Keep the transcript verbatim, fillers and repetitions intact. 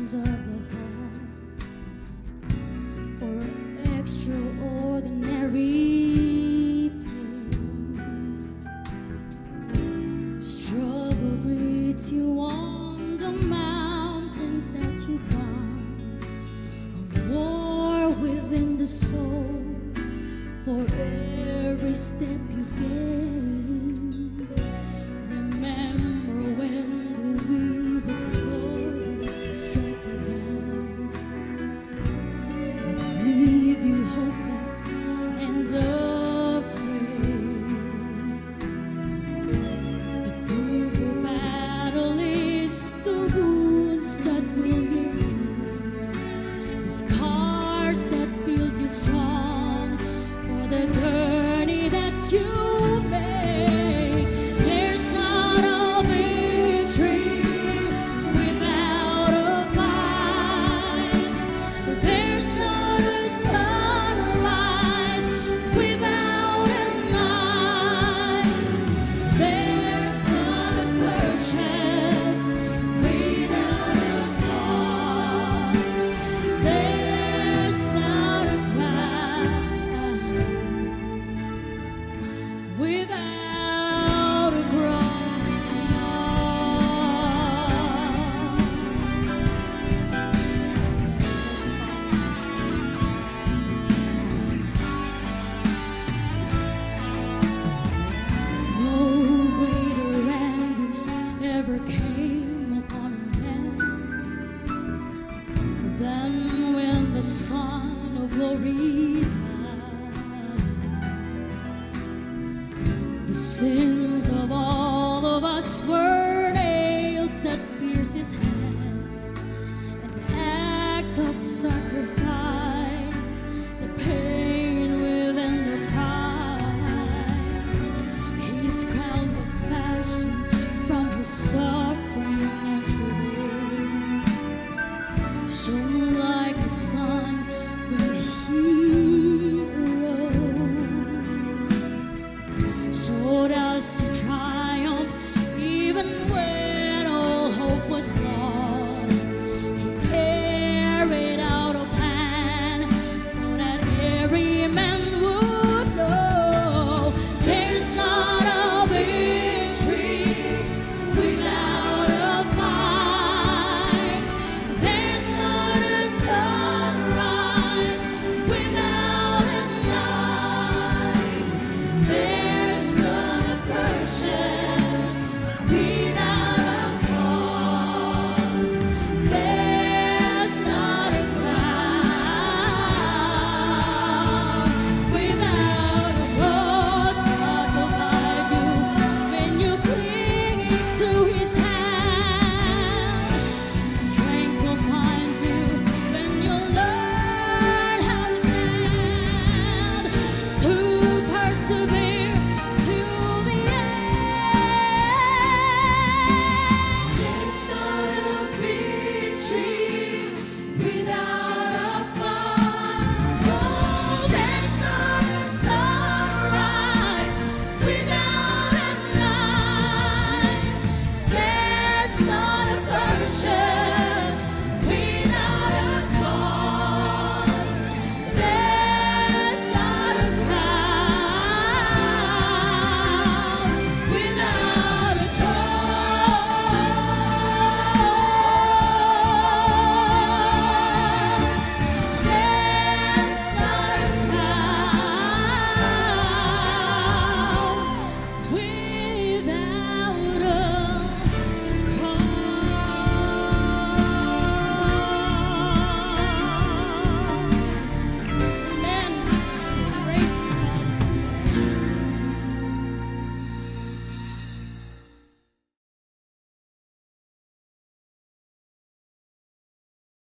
wounds of the heart for extraordinary pain. Struggle greets you on the mountains that you climb, a war within the soul for every step you gain. Remember when the wings of sorrow strike you down and leave you hopeless and afraid. The proof of battle is the wounds that will be healed, the scars that build you strong for the journey that you make. There's not a victory without a fight. There's not a sunrise without a night. There's not a purchase without a cost. There's not a cry without a cross. No greater anguish ever came upon a man than when the Son of Glory died. The sins of all of us were nails that pierced his hands, an act of sacrifice